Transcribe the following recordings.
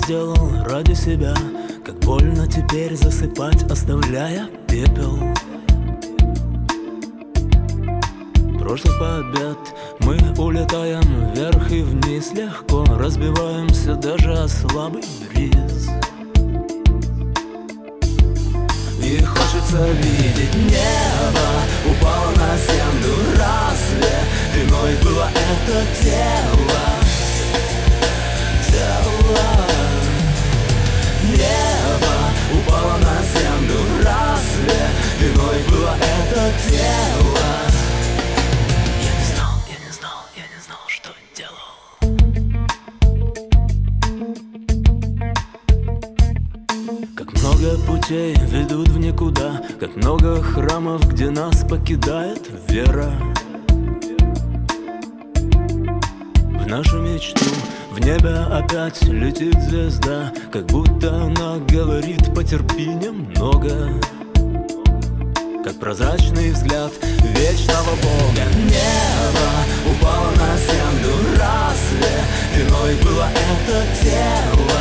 сделал ради себя. Как больно теперь засыпать, оставляя пепел. Прошлый побед мы улетаем вверх и вниз, легко разбиваемся даже о слабый бриз. И хочется видеть небо упало на землю. Разве виной было это тело? Небо упало на землю. Разве виной было это тело? Я не знал, что делал. Как много путей ведут в никуда, как много храмов, где нас покидает вера в нашу мечту. В небе опять летит звезда, как будто она говорит: потерпи немного. Как прозрачный взгляд вечного Бога. Небо упало на землю. Разве виной было это тело?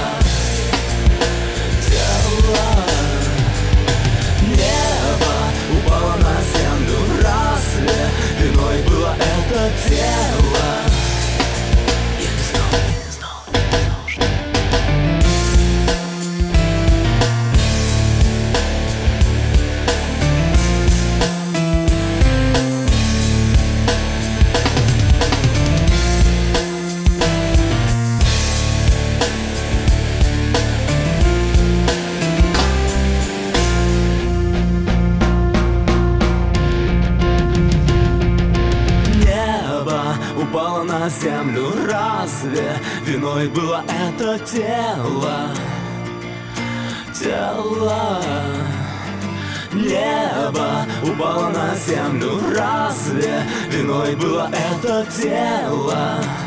Небо упало на землю. Разве виной было это тело? Упало на землю. Разве виной было это тело? Небо упало на землю. Разве виной было это тело?